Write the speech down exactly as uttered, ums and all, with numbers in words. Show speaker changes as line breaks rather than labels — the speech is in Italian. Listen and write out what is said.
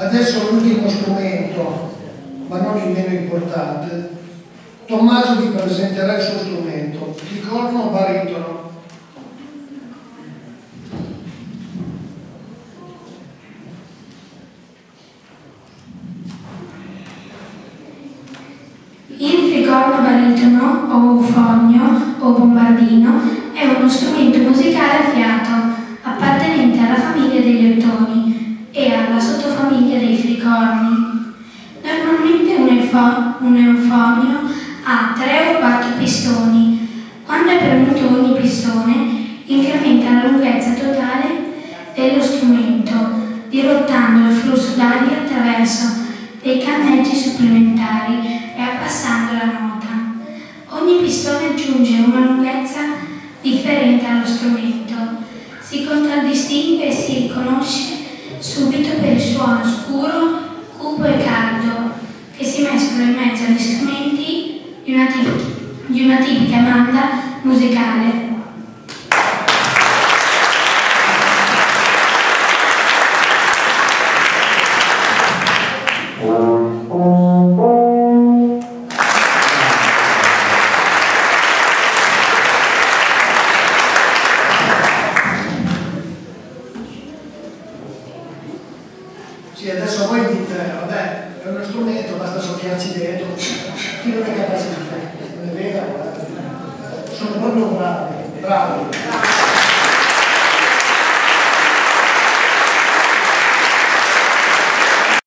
Adesso l'ultimo strumento, ma non il meno importante. Tommaso vi presenterà il suo strumento, il corno baritono.
Il flicorno baritono, o eufonio, o bombardino, è uno strumento musicale a fiato, appartenente alla famiglia degli ottoni e alla sottofamiglia dei flicorni. Normalmente un, eufo, un eufonio ha tre o quattro pistoni. Quando è premuto ogni pistone, incrementa la lunghezza totale dello strumento, dirottando il flusso d'aria attraverso dei canneggi supplementari e abbassando la nota. Ogni pistone aggiunge una lunghezza differente allo strumento. Si contraddistingue e si riconosce subito per il suono scuro, cupo e caldo, che si mescolano in mezzo agli strumenti di una, di una tipica banda musicale.
Sì, adesso voi dite, vabbè, è uno strumento, basta soffiarci dentro, chi non è capace di fare? Non è vero? Sono proprio bravi, bravi.